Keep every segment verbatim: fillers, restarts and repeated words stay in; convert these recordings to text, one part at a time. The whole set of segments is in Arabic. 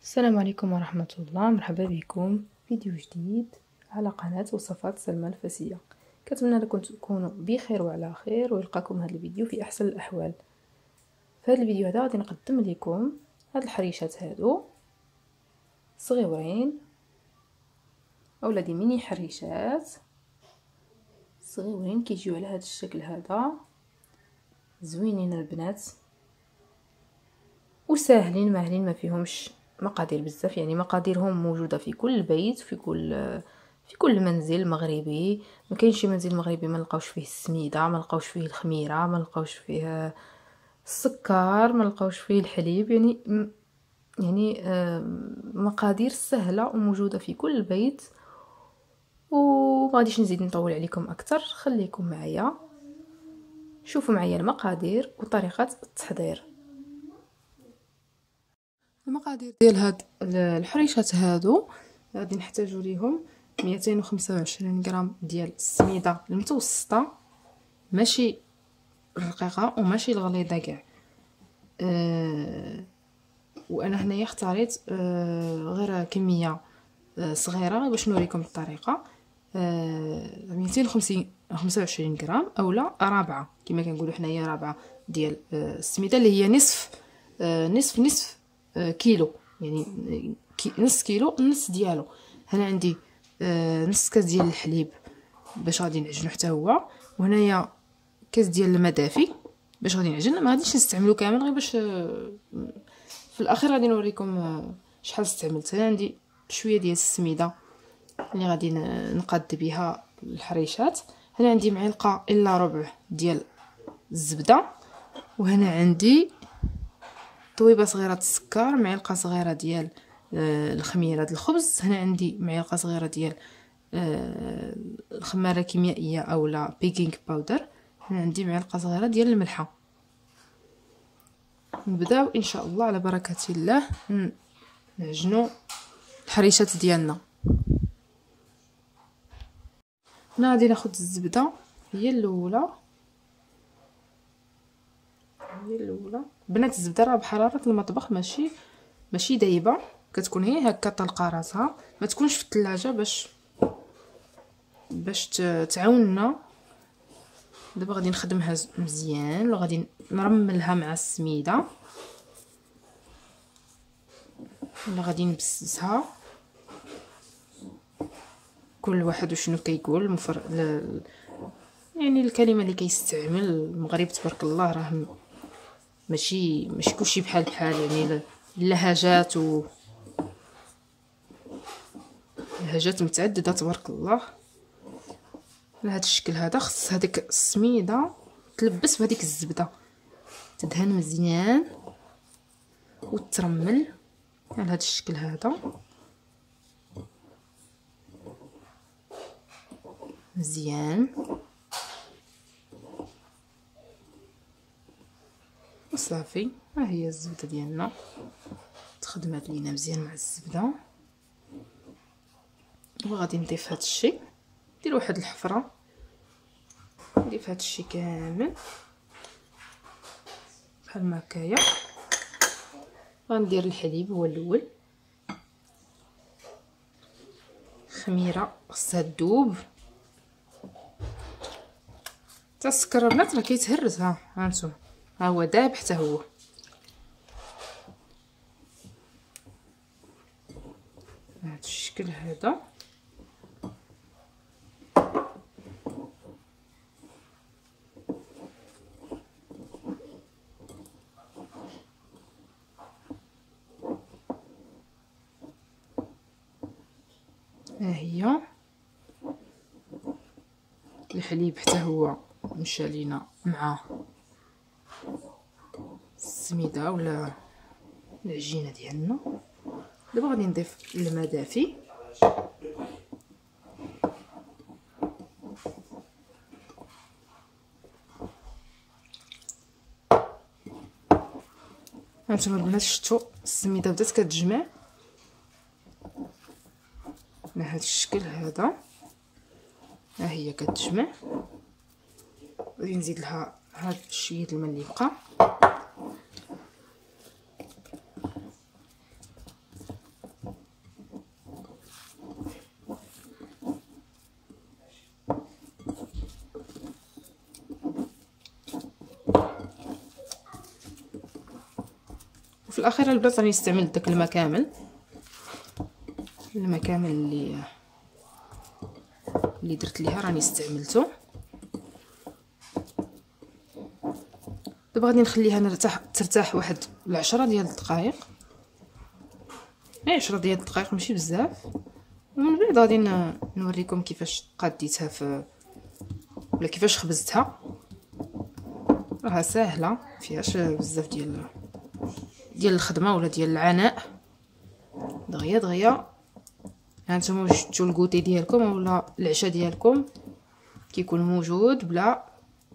السلام عليكم ورحمة الله. مرحبا بكم فيديو جديد على قناة وصفات سلمى الفاسية. كنتمنى لكم تكونوا بخير وعلى خير ويلقاكم هذا الفيديو في احسن الاحوال. في هذا الفيديو هذا غادي نقدم لكم هاد الحريشات هادو صغيورين، اولا دي ميني حريشات صغيورين كيجيو على هذا الشكل هذا، زوينين البنات وساهلين ماهلين، ما فيهمش مقادير بزاف، يعني مقاديرهم موجوده في كل بيت، في كل في كل منزل مغربي. ما كاينش شي منزل مغربي ما نلقاوش فيه السميده، ما نلقاوش فيه الخميره، ما نلقاوش فيه السكر، ما نلقاوش فيه الحليب، يعني يعني مقادير سهله وموجوده في كل بيت. وما غاديش نزيد نطول عليكم اكثر، خليكم معايا شوفوا معايا المقادير وطريقه التحضير. المقادير ديال هاد الحريشات هادو غادي نحتاجو ليهم مئتين وخمسة وعشرين غرام ديال السميده المتوسطه، ماشي الرقيقه وماشي الغليظه كاع. أه وانا هنايا اختاريت أه غير كميه أه صغيره باش نوريكم الطريقه. أه مئتين وخمسة وعشرين غرام اولا رابعه كما كنقولوا حنايا، رابعه ديال أه السميده اللي هي نصف أه نصف نصف أه كيلو، يعني كي نص كيلو النص ديالو. هنا عندي أه نص كاس ديال الحليب باش غادي نعجنو حتى هو، وهنايا كاس ديال الماء دافي باش غادي نعجن. ما غاديش نستعملو كامل، غير باش أه في الاخير غادي نوريكم أه شحال استعملت. هنا عندي شويه ديال السميده اللي غادي نقاد بها الحريشات. هنا عندي معلقه الا ربع ديال الزبده، وهنا عندي طويبه صغيره السكر، معلقه صغيره ديال الخميره ديال الخبز. هنا عندي معلقه صغيره ديال الخماره كيميائيه اولا بيكينغ باودر. هنا عندي معلقه صغيره ديال الملحه. نبداو ان شاء الله على بركه الله نعجنوا الحريشات ديالنا. هنا غادي ناخذ الزبده، هي الاولى هي الاولى بنات. الزبده راه بحراره المطبخ، ماشي ماشي دايبه، كتكون هي هكا طلقه راسها، ما تكونش في الثلاجه باش باش تعاوننا. دابا غادي نخدمها مزيان وغادي نرملها مع السميده، ولا غادي نبسسها. كل واحد وشنو كيقول المفر... ل... يعني الكلمه اللي كيستعمل. المغرب تبارك الله راه ماشي ماشي كلشي بحال بحال، يعني اللهجات و لهجات متعدده تبارك الله. على هذا الشكل هذا خص هذيك السميده تلبس بهذيك الزبده، تدهن مزيان وترمل على هذا الشكل هذا مزيان. وصافي، ها هي الزبده ديالنا تخدمات لينا مزيان مع الزبده. وغادي نضيف هذا الشيء، ندير واحد الحفره، نضيف هذا الشيء كامل بحال ما هكايا. غندير الحليب هو الاول، خميره خصها تذوب حتى السكر البنات راه كيتهرس. ها هانتوما ها هو داب حتى هو. بهذا الشكل هذا ها هي الحليب حتى هو مشى لينا مع السميده ولا العجينه ديالنا. دابا غادي نضيف الماء دافي، هانتوما البنات شفتوا السميده بدات كتجمع على هذا الشكل هذا. ها هي كتجمع، غادي نزيد لها هاد شويه الماء اللي بقى. وفي الاخير البنات راني استعملت داك الماء كامل، الماء كامل اللي اللي درت ليها راني استعملته. دابا غادي نخليها نرتاح ترتاح واحد العشرة ديال الدقائق، غير عشرة ديال الدقائق ماشي بزاف. ومن بعد غادي نوريكم كيفاش قاديتها في ولا كيفاش خبزتها. راها ساهله فيهاش بزاف ديال ديال الخدمه ولا ديال العناء، دغيا دغيا. هانتوما واش شفتوا الكوتي ديالكم ولا العشاء ديالكم كيكون موجود بلا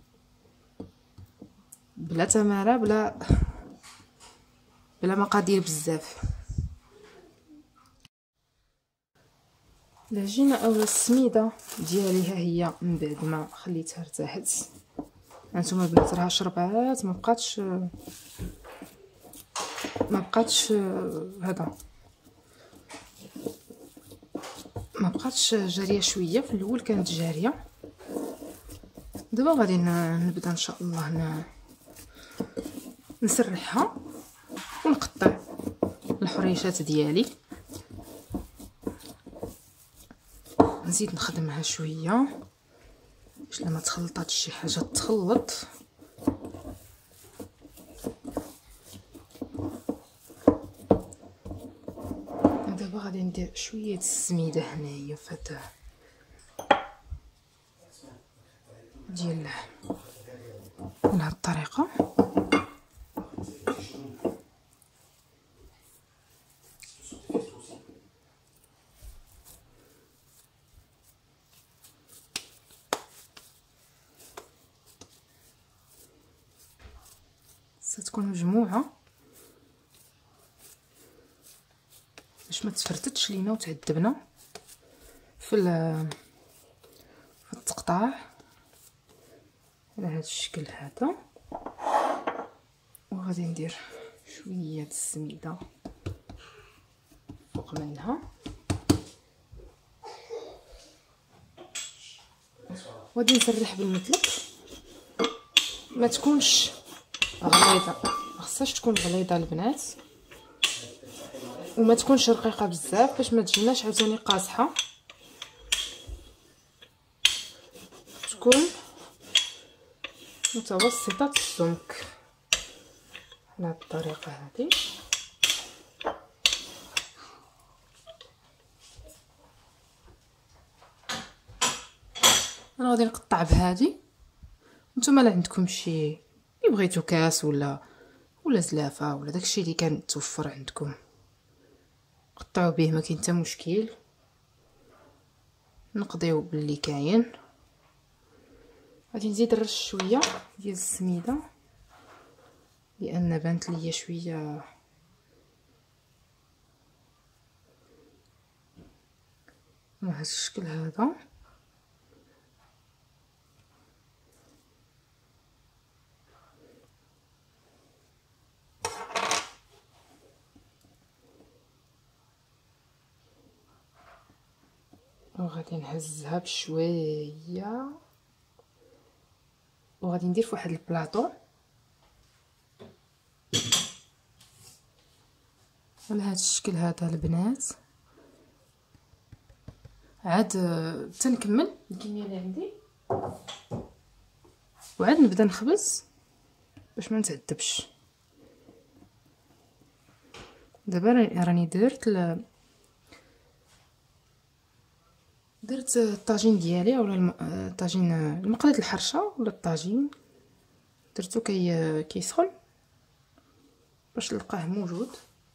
بلا تماره بلا بلا مقادير بزاف. العجينه اولا السميده ديالي ها هي من بعد ما خليتها ارتاحت. هانتوما البنات راها شربات، ما بقاتش ما بقاتش هذا ما بقاتش جاريه شويه. في الاول كانت جاريه. دابا غادي نبدا ان شاء الله نسرحها ونقطع الحريشات ديالي. نزيد نخدمها شويه باش لما تخلطات شي حاجه تخلط. دابا غادي ندير شويه السميده هنايا في هاد ديال من هاد الطريقه. ستكون مجموعه باش ما تفرتتش لينا وتعذبنا في في التقطاع على هذا الشكل هذا. وغادي ندير شويه السميده فوق منها، وغادي نسرح بالمثلق. ما تكونش غليظه، ما خصهاش تكون غليظه البنات، وما تكونش رقيقه بزاف باش ما تجيناش عاوتاني قاصحه. تكون متوسطه السمك على هذه الطريقه هذه. انا غادي نقطع بهذه. نتوما لا عندكم شي اللي بغيتو كاس ولا ولا زلافه ولا داكشي اللي كان توفر عندكم قطعوا به، ما كاين حتى مشكل. نقضيو باللي كاين. غادي نزيد نرش شويه ديال السميده لان بانت ليا شويه بهذا الشكل هذا. وغادي نهزها بشويه وغادي ندير في واحد البلاطو على هذا الشكل هذا البنات. عاد تنكمل الكميه اللي عندي وعاد نبدا نخبز باش ما نتعذبش. دابا راني درت ل... درت الطاجين ديالي اولا الطاجين المقله الحرشه ولا الطاجين درتو كي كيسخن باش نلقاه موجود.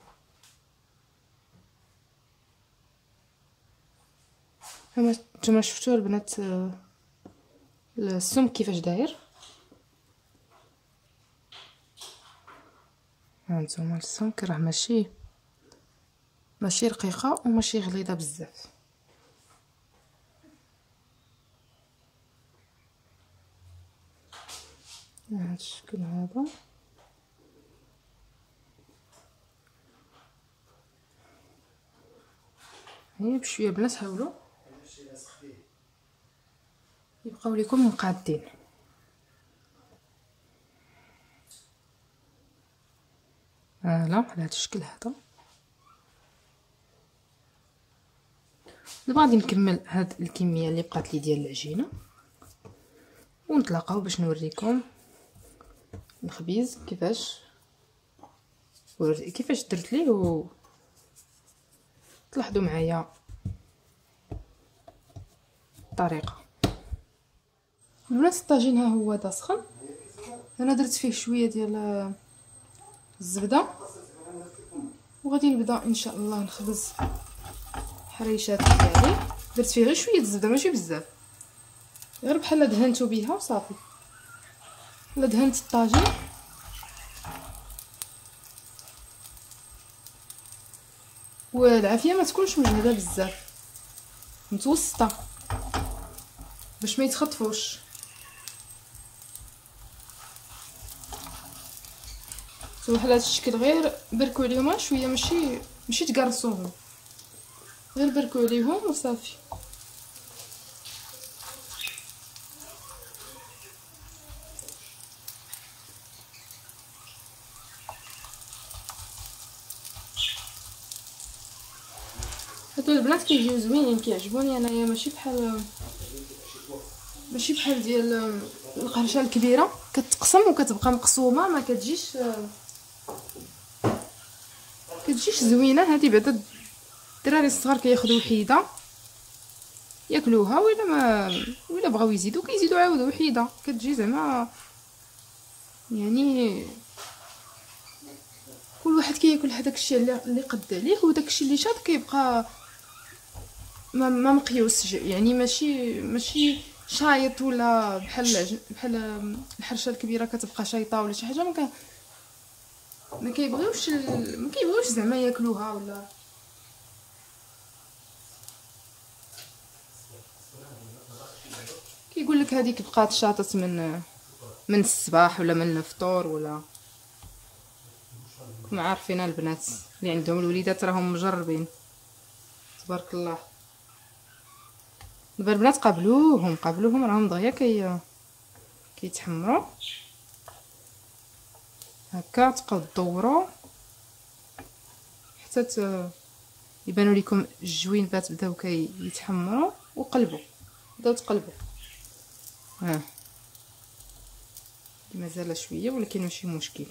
نتوما شفتوا البنات السمك كيفاش داير. هانتوما السمك راه ماشي ماشي رقيقه وماشي غليظه بزاف. بهذا الشكل هذا. هي بشويه البنات حاولوا يبقاو لكم مقادين. ها بحاله على هذا الشكل هذا. دابا غادي نكمل هاد الكميه اللي بقات لي ديال العجينه ونتلاقاو باش نوريكم الخبيز كيفاش كيفاش درت ليه و تلاحظوا معايا الطريقه. البنات الطاجين ها هو دا سخن، انا درت فيه شويه ديال الزبده وغادي نبدا ان شاء الله نخبز حريشات ديالي. درت فيه غير شويه الزبده ماشي بزاف، غير بحال دهنتو بيها وصافي. لا دهنت الطاجين والعافيه ما تكونش مجهده بزاف، متوسطه باش ما يتخطفوش. سوا بحال هذا الشكل، غير بركو عليهم شويه، ماشي ماشي تقرصوهم، غير بركو عليهم وصافي. هادو البنات كيجيو زوينين كيعجبوني انايا، ماشي بحال ماشي بحال ديال القرشه الكبيره كتقسم وكتبقى مقسومه، ما كتجيش كتجيش زوينه. هذه بعدا الدراري الصغار كياخذوا وحيده ياكلوها، ولا ما ولا بغاو يزيدوا كيزيدوا عاودوا وحيده، كتجي زعما يعني كل واحد كياكل هذاك الشيء اللي قد عليه، وداك الشيء اللي شاد كيبقى ما ما مقيوس، يعني ماشي ماشي شايط ولا بحال بحال الحرشه الكبيره كتبقى شايطه ولا شي حاجه. ما ما كيبغيوش ما كيبغيوش زعما ياكلوها. ولا كيقول لك هذيك بقات شاطت من من الصباح ولا من الفطور، ولا كما عارفين البنات اللي عندهم الوليدات راهم مجربين تبارك الله. دابا البنات قابلوهم قابلوهم راهم دغيا كي كيتحمروا هكا، تبقاو تدوروا حتى يبانوا لكم الجوينبات بداو كيتحمروا، وقلبوا بداو تقلبوا. ها مازال شويه ولكن ماشي مشكل.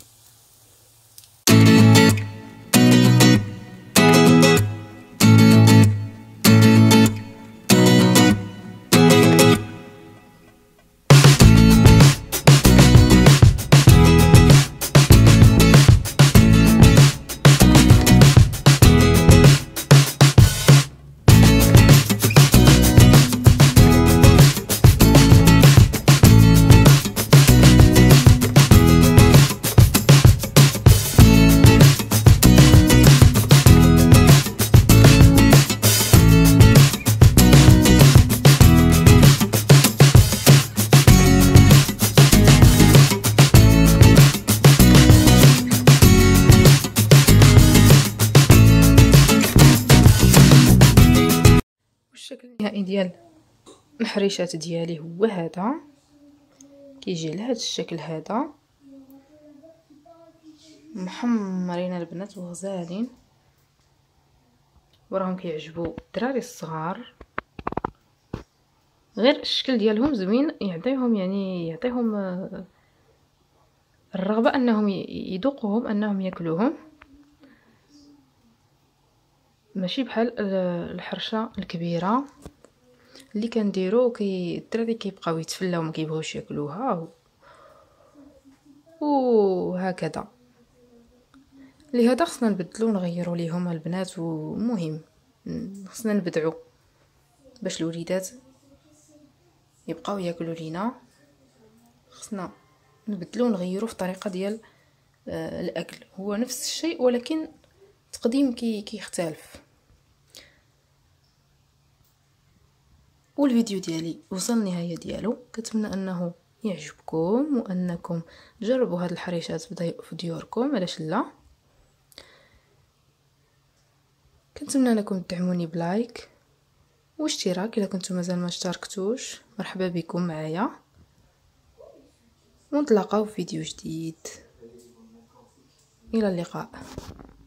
الشكل النهائي ديال الحريشات ديالي هو هذا، كيجي لهذا الشكل هذا، محمرين البنات وغزالين، وراهم كيعجبوا الدراري الصغار. غير الشكل ديالهم زوين، يعطيهم يعني يعطيهم الرغبه انهم يذوقوهم، انهم ياكلوهم، ماشي بحال الحرشه الكبيره اللي كنديرو كي الدراري كيبقاو يتفلاو ما كيبغيوش ياكلوها وهكذا. لهذا خصنا نبدلو نغيروا ليهم البنات، ومهم خصنا نبدعوا باش الوليدات يبقاو ياكلوا لينا. خصنا نبدلو نغيروا في الطريقه ديال آه الاكل، هو نفس الشيء ولكن التقديم كي كيختلف. والفيديو ديالي وصل النهايه ديالو، كنتمنى انه يعجبكم وانكم تجربوا هاد الحريشات في ديوركم، علاش لا. كنتمنى انكم تدعموني بلايك واشتراك الا كنتم مازال ما اشتركتوش. مرحبا بكم معايا، ونتلاقاو في فيديو جديد. الى اللقاء.